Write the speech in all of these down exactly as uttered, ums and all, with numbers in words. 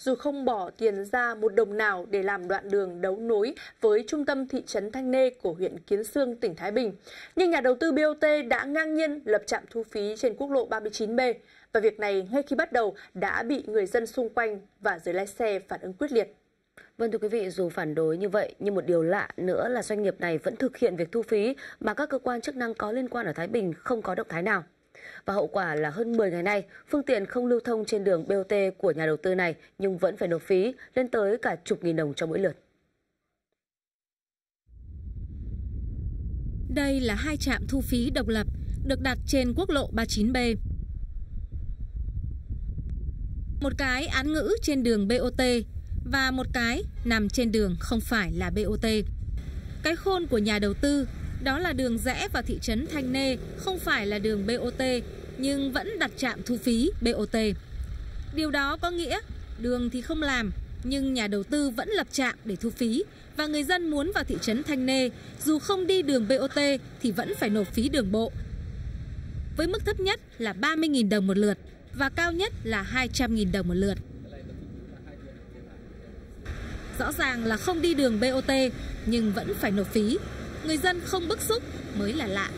dù không bỏ tiền ra một đồng nào để làm đoạn đường đấu nối với trung tâm thị trấn Thanh Nê của huyện Kiến Xương, tỉnh Thái Bình. Nhưng nhà đầu tư bê o tê đã ngang nhiên lập trạm thu phí trên quốc lộ ba mươi chín B. Và việc này ngay khi bắt đầu đã bị người dân xung quanh và giới lái xe phản ứng quyết liệt. Vâng thưa quý vị, dù phản đối như vậy nhưng một điều lạ nữa là doanh nghiệp này vẫn thực hiện việc thu phí mà các cơ quan chức năng có liên quan ở Thái Bình không có động thái nào. Và hậu quả là hơn mười ngày nay, phương tiện không lưu thông trên đường bê o tê của nhà đầu tư này nhưng vẫn phải nộp phí lên tới cả chục nghìn đồng cho mỗi lượt. Đây là hai trạm thu phí độc lập được đặt trên quốc lộ ba mươi chín B. Một cái án ngữ trên đường bê o tê và một cái nằm trên đường không phải là bê o tê. Cái khôn của nhà đầu tư đó là đường rẽ vào thị trấn Thanh Nê không phải là đường bê o tê nhưng vẫn đặt trạm thu phí bê o tê. Điều đó có nghĩa đường thì không làm nhưng nhà đầu tư vẫn lập trạm để thu phí và người dân muốn vào thị trấn Thanh Nê dù không đi đường bê o tê thì vẫn phải nộp phí đường bộ. Với mức thấp nhất là ba mươi nghìn đồng một lượt và cao nhất là hai trăm nghìn đồng một lượt. Rõ ràng là không đi đường bê o tê nhưng vẫn phải nộp phí. Người dân không bức xúc mới là lạ.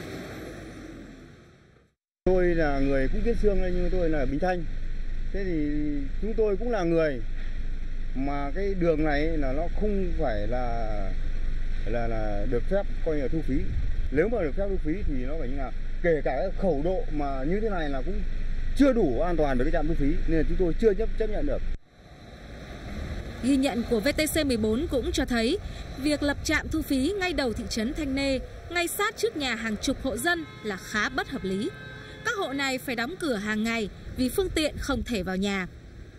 Tôi là người cũng Kiến Xương nhưng tôi là Bình Thanh. Thế thì chúng tôi cũng là người mà cái đường này là nó không phải là là là được phép coi như là thu phí. Nếu mà được phép thu phí thì nó phải như là kể cả cái khẩu độ mà như thế này là cũng chưa đủ an toàn với cái trạm thu phí nên là chúng tôi chưa chấp chấp nhận được. Ghi nhận của vê tê xê mười bốn cũng cho thấy việc lập trạm thu phí ngay đầu thị trấn Thanh Nê, ngay sát trước nhà hàng chục hộ dân là khá bất hợp lý. Các hộ này phải đóng cửa hàng ngày vì phương tiện không thể vào nhà.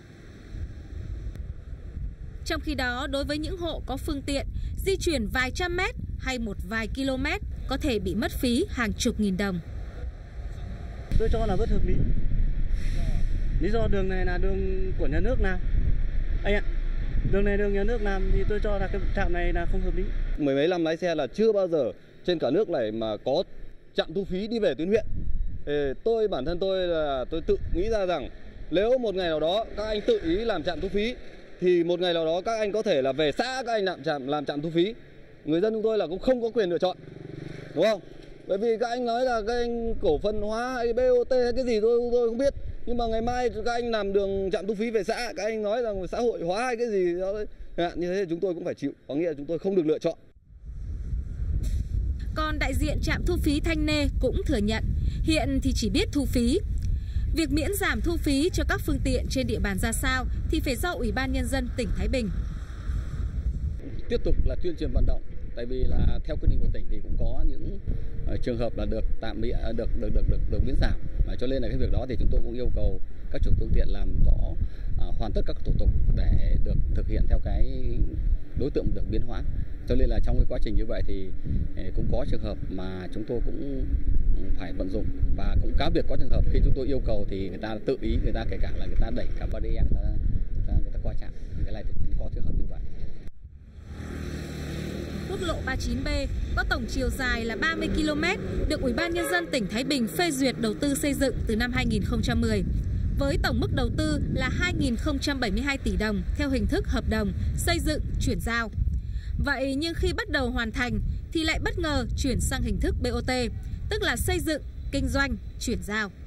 Trong khi đó, đối với những hộ có phương tiện di chuyển vài trăm mét hay một vài km có thể bị mất phí hàng chục nghìn đồng. Tôi cho là bất hợp lý. Lý do đường này là đường của nhà nước nào? Anh ạ, đường này đường nhà nước làm thì tôi cho là cái trạm này là không hợp lý. Mười mấy năm lái xe là chưa bao giờ trên cả nước này mà có trạm thu phí đi về tuyến huyện. Thì tôi bản thân tôi là tôi tự nghĩ ra rằng nếu một ngày nào đó các anh tự ý làm trạm thu phí thì một ngày nào đó các anh có thể là về xã các anh làm trạm làm trạm thu phí. Người dân chúng tôi là cũng không có quyền lựa chọn, đúng không? Bởi vì các anh nói là các anh cổ phần hóa hay bê o tê hay cái gì tôi tôi không biết. Nhưng mà ngày mai các anh làm đường trạm thu phí về xã, các anh nói rằng xã hội hóa hay cái gì đó như thế thì chúng tôi cũng phải chịu. Có nghĩa là chúng tôi không được lựa chọn. Còn đại diện trạm thu phí Thanh Nê cũng thừa nhận hiện thì chỉ biết thu phí. Việc miễn giảm thu phí cho các phương tiện trên địa bàn ra sao thì phải do Ủy ban Nhân dân tỉnh Thái Bình. Tiếp tục là tuyên truyền vận động. Tại vì là theo quyết định của tỉnh thì cũng có những uh, trường hợp là được tạm miễn uh, được được được được được miễn giảm, và cho nên là cái việc đó thì chúng tôi cũng yêu cầu các chủ phương tiện làm rõ uh, hoàn tất các thủ tục để được thực hiện theo cái đối tượng được biến hóa. Cho nên là trong cái quá trình như vậy thì uh, cũng có trường hợp mà chúng tôi cũng phải vận dụng, và cũng cá biệt có trường hợp khi chúng tôi yêu cầu thì người ta tự ý, người ta kể cả là người ta đẩy cả barrier, người ta, người ta, người ta qua trạm. Cái này thì cũng có trường hợp như vậy. Quốc lộ ba mươi chín B có tổng chiều dài là ba mươi ki lô mét, được Ủy ban Nhân dân tỉnh Thái Bình phê duyệt đầu tư xây dựng từ năm hai nghìn không trăm mười. Với tổng mức đầu tư là hai nghìn không trăm bảy mươi hai tỷ đồng theo hình thức hợp đồng xây dựng chuyển giao. Vậy nhưng khi bắt đầu hoàn thành thì lại bất ngờ chuyển sang hình thức bê o tê, tức là xây dựng, kinh doanh, chuyển giao.